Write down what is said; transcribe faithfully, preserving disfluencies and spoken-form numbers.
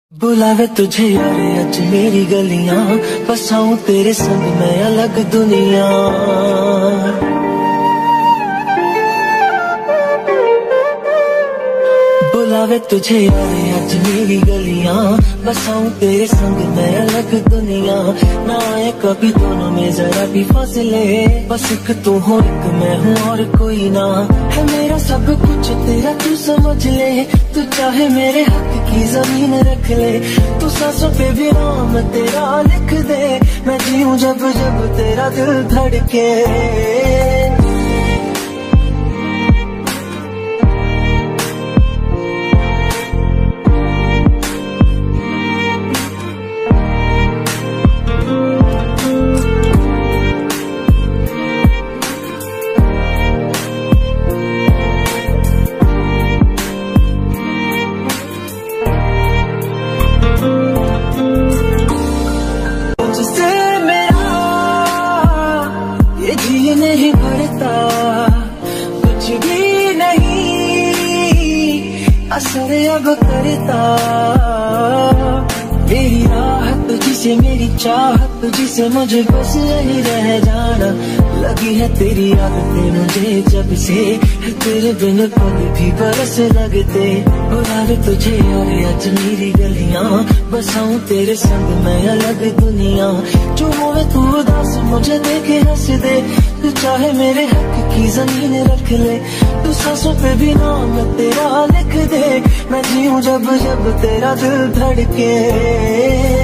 बुलावे तुझे यारे अज मेरी गलियां, बसाऊं तेरे संग मैं अलग दुनिया। बुलावे तुझे यारे अज मेरी गलियां, बसाऊं तेरे संग मैं अलग दुनिया। ना आए कभी दोनों में जरा भी फासले, बस एक तू हो एक मैं हूँ और कोई ना। है मेरा सब कुछ तेरा तू समझ ले, तू चाहे मेरे हक की जमीन रख ले। तू सांसों पे भी नाम तेरा लिख दे, मैं जीऊं जब जब तेरा दिल धड़के। नहीं बढ़ता कुछ भी नहीं, असर अब करता मेरी राहत जिसे मेरी चाहत जिसे मुझे बस यही रह जाना। लगी है तेरी आदतें मुझे जब से, तेरे बिन पल भी बरस लगते। बुलावे तुझे और आज मेरी गलियां, बसाऊं तेरे संग मैं अलग दुनिया। जो होवे तू उदास मुझे देखे हंस दे, तू चाहे मेरे हक की जमीन रख ले। तू सांसों पे भी नाम तेरा लिख दे, मैं जीऊं जब जब तेरा दिल धड़के।